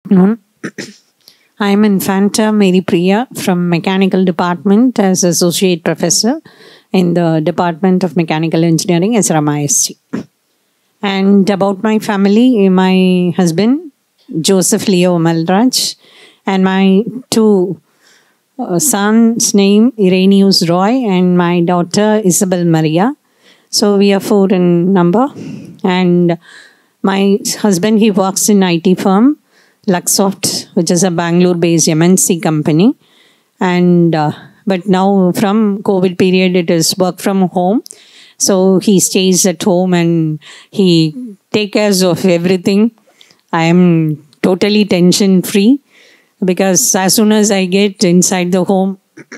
afternoon. I am Infanta Mary Priya from Mechanical Department as Associate Professor in the Department of Mechanical Engineering as RMISC. And about my family, my husband, Joseph Leo Malraj, and my two sons name, Ireneus Roy, and my daughter, Isabel Maria. So we are 4 in number. And my husband, he works in IT firm, Luxoft, which is a Bangalore-based MNC company. And but now from COVID period, it is work from home. So he stays at home and he takes care of everything. I am totally tension-free because as soon as I get inside the home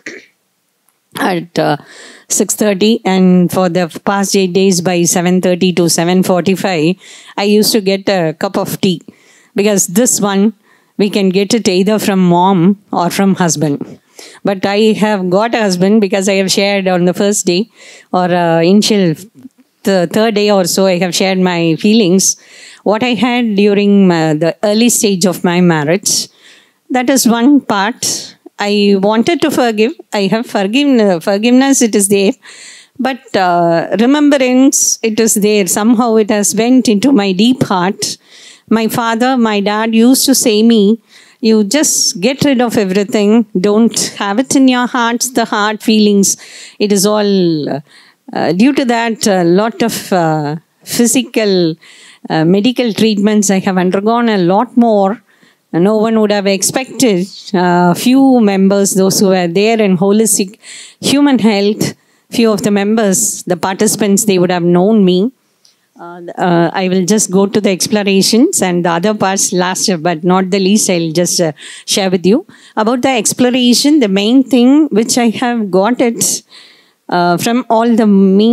at 6:30, and for the past 8 days by 7:30 to 7:45, I used to get a cup of tea because this one we can get it either from mom or from husband. But I have got a husband because I have shared on the first day or initial the third day or so, I have shared my feelings. What I had during the early stage of my marriage, that is one part. I wanted to forgive. I have forgiven. Forgiveness, it is there. But remembrance, it is there. Somehow it has went into my deep heart. My father, my dad used to say me, you just get rid of everything. Don't have it in your hearts, the heart feelings. It is all due to that, a lot of physical, medical treatments I have undergone a lot more. No one would have expected. Few members, those who were there in holistic human health, few of the members, the participants, they would have known me. I will just go to the explorations and the other parts last, but not the least, I'll just share with you. About the exploration, the main thing which I have got it from all the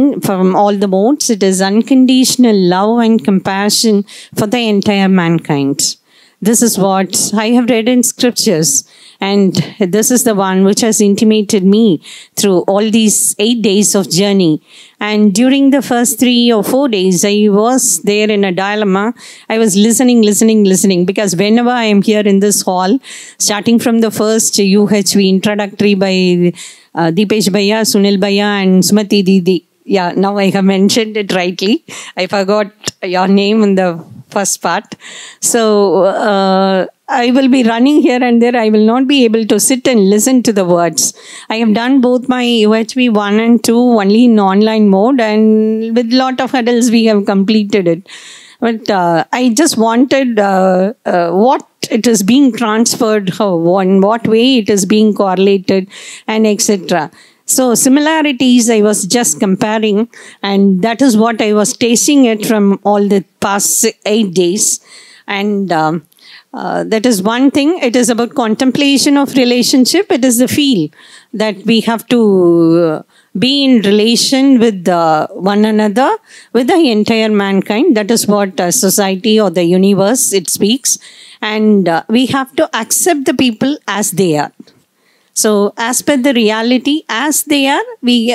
modes, it is unconditional love and compassion for the entire mankind. This is what I have read in scriptures, and this is the one which has intimated me through all these 8 days of journey. And during the first 3 or 4 days, I was there in a dilemma. I was listening, because whenever I am here in this hall, starting from the first UHV introductory by Deepesh Bhaiya, Sunil Bhaiya, and Sumati Didi. Yeah, now I have mentioned it rightly. I forgot your name in the first part. So I will be running here and there. I will not be able to sit and listen to the words. I have done both my UHV 1 and 2 only in online mode, and with lot of hurdles we have completed it. But I just wanted what it is being transferred, in what way it is being correlated, and etc. So similarities I was just comparing, and that is what I was tasting it from all the past 8 days. And that is one thing. It is about contemplation of relationship. It is the feel that we have to be in relation with one another, with the entire mankind. That is what society or the universe, it speaks. And we have to accept the people as they are. So as per the reality, as they are,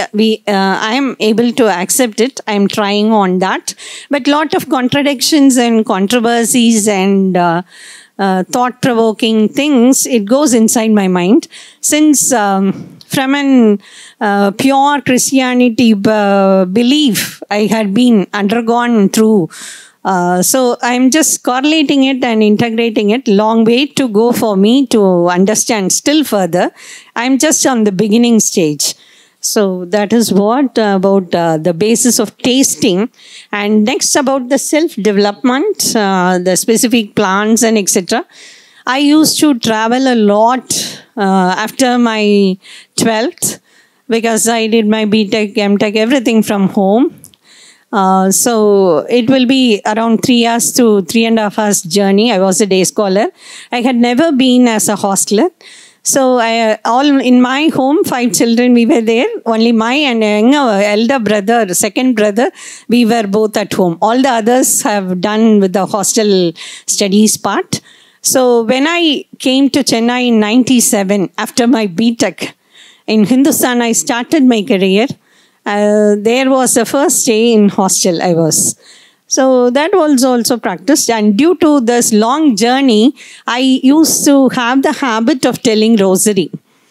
I am able to accept it. I am trying on that. But lot of contradictions and controversies and thought-provoking things, it goes inside my mind. Since from an pure Christianity belief, I had been undergone through. So I'm just correlating it and integrating it. Long way to go for me to understand still further. I'm just on the beginning stage. So that is what about the basis of tasting. And next about the self-development, the specific plans and etc. I used to travel a lot after my 12th because I did my BTech, MTech, everything from home. So it will be around 3 hours to 3.5 hours journey. I was a day scholar. I had never been as a hostler. So all in my home, 5 children, we were there. Only my and younger elder brother, second brother, we were both at home. All the others have done with the hostel studies part. So when I came to Chennai in 97, after my BTech, in Hindustan, I started my career. There was the first day in hostel I was. So that was also practiced. And due to this long journey, I used to have the habit of telling rosary.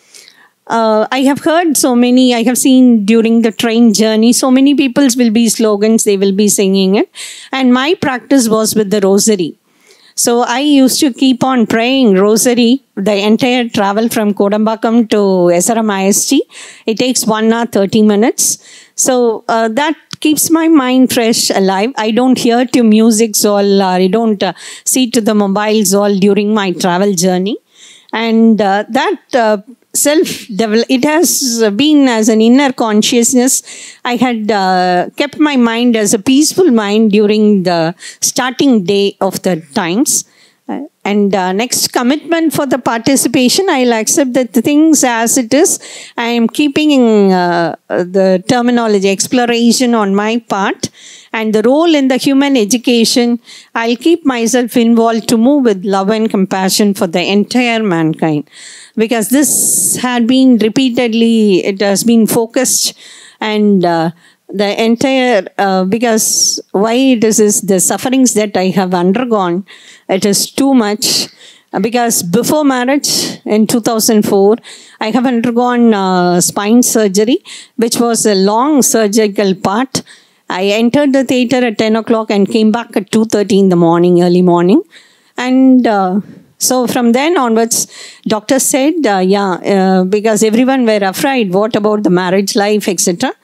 I have heard so many, I have seen during the train journey, so many people will be slogans, they will be singing it. And my practice was with the rosary. So I used to keep on praying rosary the entire travel from Kodambakam to SRM IST. It takes 1 hour 30 minutes. So that keeps my mind fresh, alive. I don't hear to music all, I don't see to the mobiles all during my travel journey. And that self-develop, it has been as an inner consciousness. I had kept my mind as a peaceful mind during the starting day of the times. And next commitment for the participation, I'll accept that the things as it is. I am keeping the terminology exploration on my part. And the role in the human education, I'll keep myself involved to move with love and compassion for the entire mankind. Because this had been repeatedly, it has been focused, and the entire, because why it is the sufferings that I have undergone, it is too much. Because before marriage in 2004, I have undergone spine surgery, which was a long surgical part. I entered the theater at 10 o'clock and came back at 2:30 in the morning, early morning. And so from then onwards, doctor said, because everyone were afraid, what about the marriage life, etc.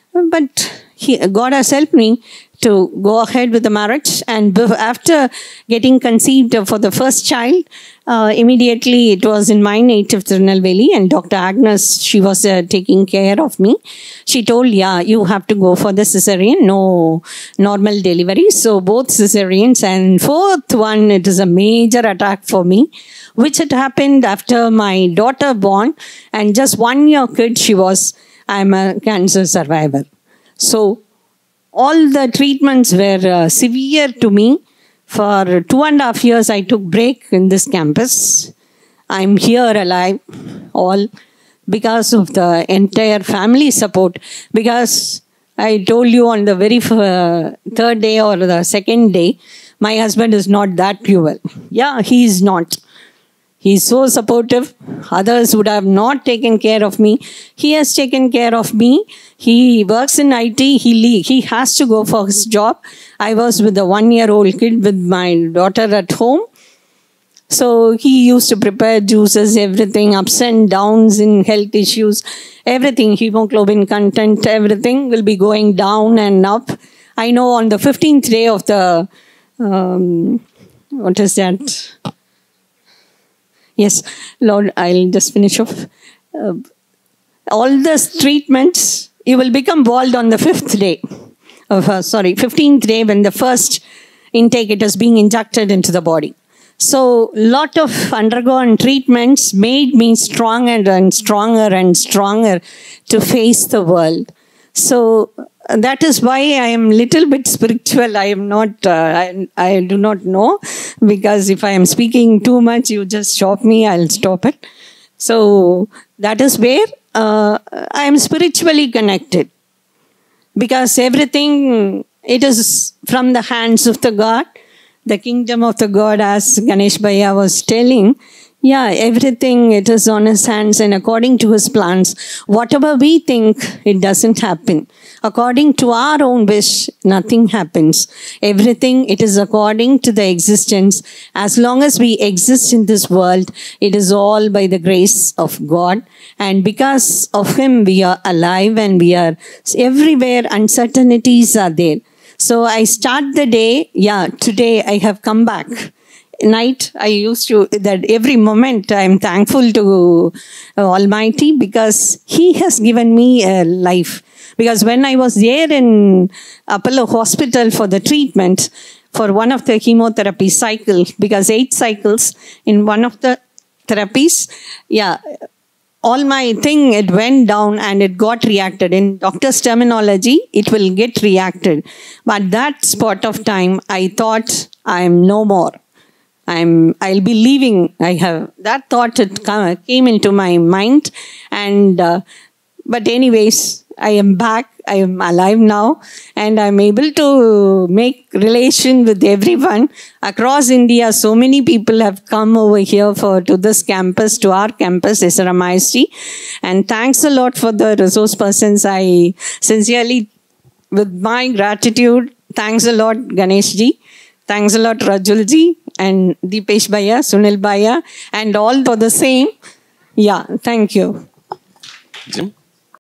But God has helped me to go ahead with the marriage. And after getting conceived for the first child, immediately it was in my native Tirunelveli, and Dr. Agnes, she was taking care of me. She told, you have to go for the cesarean, no normal delivery. So both cesareans, and fourth one, it is a major attack for me, which had happened after my daughter born, and just 1 year kid she was. I'm a cancer survivor. So all the treatments were severe to me. For 2.5 years, I took break in this campus. I'm here alive, all because of the entire family support. Because I told you on the very third day or the second day, my husband is not that cruel. Yeah, he is not. He's so supportive. Others would have not taken care of me. He has taken care of me. He works in IT. He has to go for his job. I was with a 1-year-old kid with my daughter at home. So he used to prepare juices, everything, ups and downs in health issues, everything, hemoglobin content, everything will be going down and up. I know on the 15th day of the, what is that? Yes, Lord, I'll just finish off. All the treatments, you will become bald on the 5th day. 15th day when the first intake, it is being injected into the body. So, lot of undergone treatments made me stronger and stronger and stronger to face the world. So, that is why I am little bit spiritual. I am not, I do not know, because if I am speaking too much, you just stop me, I'll stop it. So, that is where I am spiritually connected. Because everything, it is from the hands of the God, the kingdom of the God, as Ganesh Bhaiya was telling. Yeah, everything, it is on his hands and according to his plans. Whatever we think, it doesn't happen. According to our own wish, nothing happens. Everything, it is according to the existence. As long as we exist in this world, it is all by the grace of God. And because of him, we are alive and we are everywhere. Uncertainties are there. So I start the day, today I have come back. Night, I used to, that every moment I am thankful to Almighty because He has given me a life. Because when I was there in Apollo Hospital for the treatment, for one of the chemotherapy cycles, because 8 cycles in one of the therapies, all my thing, it went down and it got reacted. In doctor's terminology, it will get reacted. But that spot of time, I thought I am no more. I'll be leaving. I have that thought, it came into my mind. And, but anyways, I am back. I am alive now, and I'm able to make relation with everyone across India. So many people have come over here to this campus, to our campus, SRMIST. And thanks a lot for the resource persons. I sincerely, with my gratitude, thanks a lot, Ganesh ji. Thanks a lot, Rajul ji, and Deepesh Bhaiya, Sunil Bhaiya, and all for the same. Yeah, thank you. Jim?